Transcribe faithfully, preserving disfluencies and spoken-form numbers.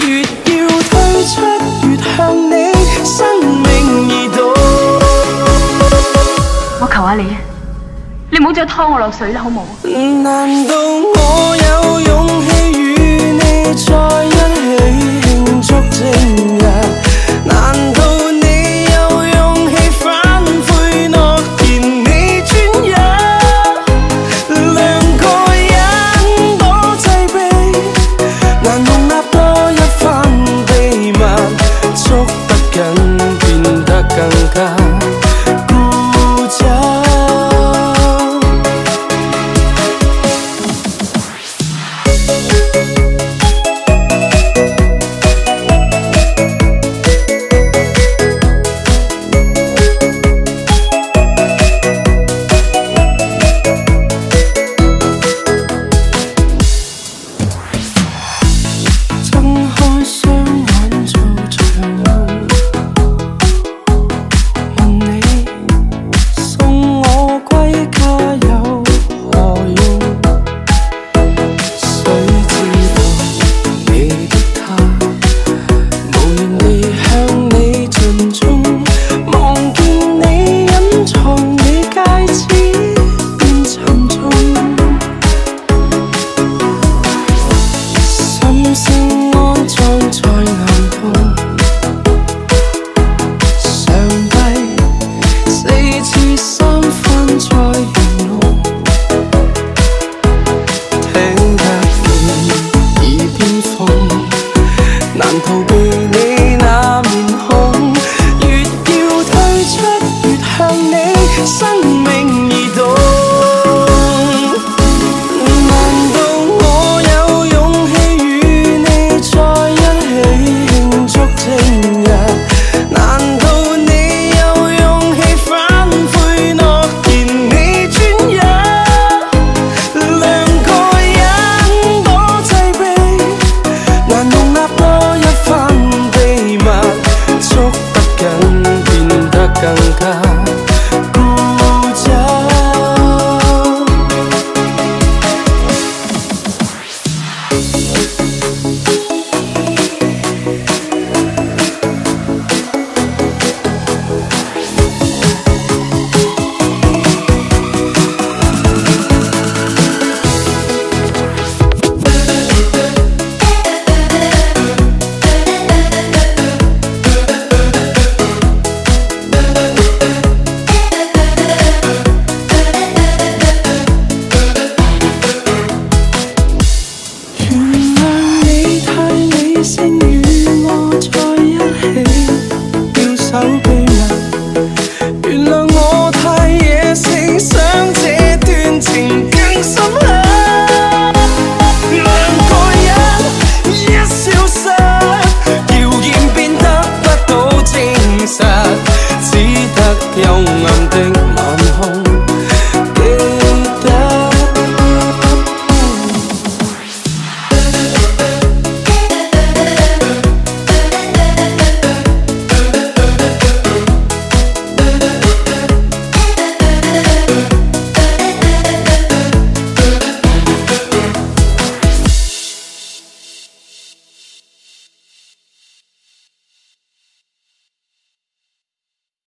越要退出，越向你生命移動。 我求下你，你唔好再拖我落水啦，好冇？ 難道我有勇氣與你再一起慶祝正日？難道你有勇氣反悔諾言你專一？兩個人多擠迫，難容納多一番秘密，捉得緊變得更加固執。心聲